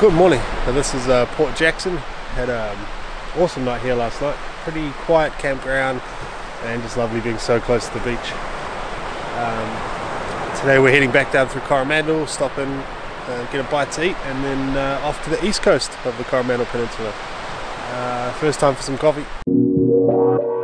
Good morning. Now this is Port Jackson. Had an awesome night here last night. Pretty quiet campground and just lovely being so close to the beach. Today we're heading back down through Coromandel, stop and get a bite to eat, and then off to the east coast of the Coromandel Peninsula. First time for some coffee.